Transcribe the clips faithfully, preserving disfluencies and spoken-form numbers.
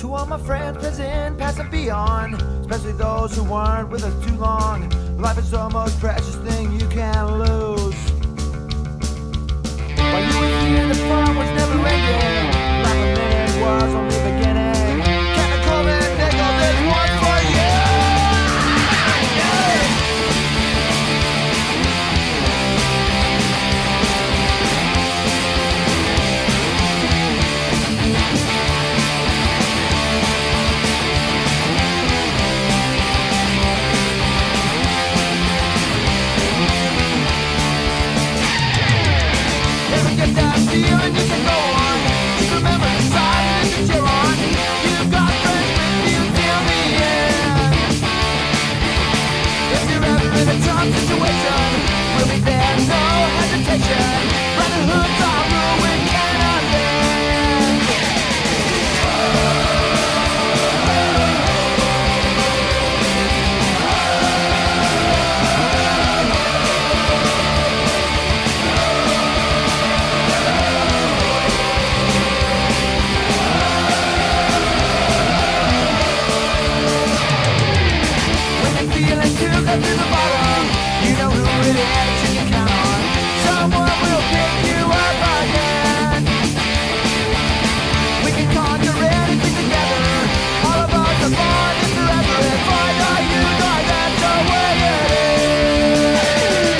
To all my friends present, past and beyond, especially those who weren't with us too long. Life is the most precious thing you can lose. While you were here, the fun was never ending. Like a minute was only beginning. Chemical and nickel, there's one for you. Get that feeling, you can go on. Just remember inside and you can cheer on. You've got friends with you till the end. If you're ever in a tough situation, we'll be there, no hesitation. Brotherhood's our rule, we cannot bend. To the bottom, you know who it is you can count on. Someone will pick you up again. We can conquer anything together. All of us are born in forever. And find out you know that's the way it is.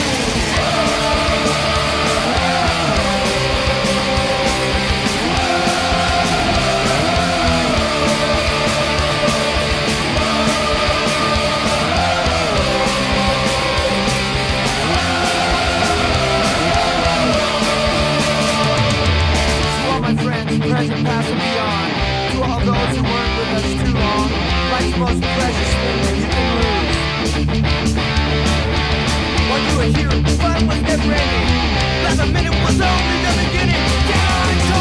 Present, past, and beyond. To all those who weren't with us too long, life's the most precious thing that you can lose. While you were here, fun was never ending. Last a minute was only the beginning. Get on!